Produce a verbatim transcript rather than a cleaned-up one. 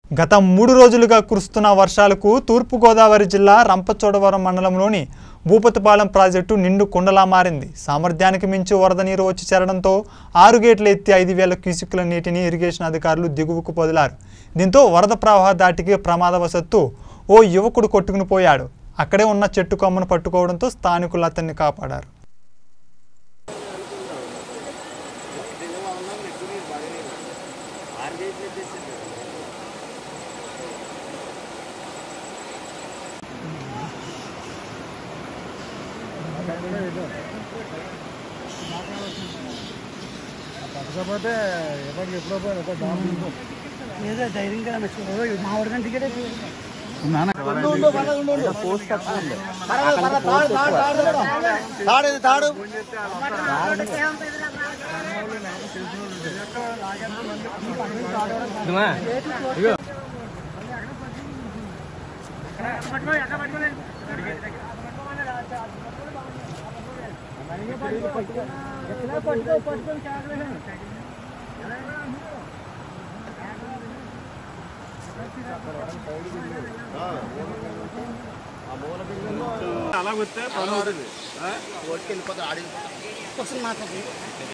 గత మూడు రోజులుగా కురుస్తున్న వర్షాలకు తూర్పు గోదావరి జిల్లా రంపచోడవరం మండలంలోని భూపతిపాలెం ప్రాజెక్టు నిండు కుండలా మారింది. సామర్థ్యానికి మించి వరద నీరు వచ్చి చేరడంతో ఆరు గేట్లు ఎత్తి ఐదు వేల క్యూసెక్కుల నీటిని ఇరిగేషన్ అధికారులు దిగువకు వదిలారు. దీంతో వరద ప్రవాహ దాటికి ప్రమాదవశత్తు ఓ యువకుడు కొట్టుకుని పోయాడు. అక్కడే ఉన్న చెట్టు కొమ్మను పట్టుకోవడంతో స్థానికులు అతన్ని కాపాడారు. పట్టకపోతే ఎవరికి ఎప్పుడో పోయినా ధైర్యంగా మా ఊరికంటే టికెట్ తాడు తాడు అలా వస్తే పని అవుతుంది. ఓటుకెళ్ళిపోతే ఆడి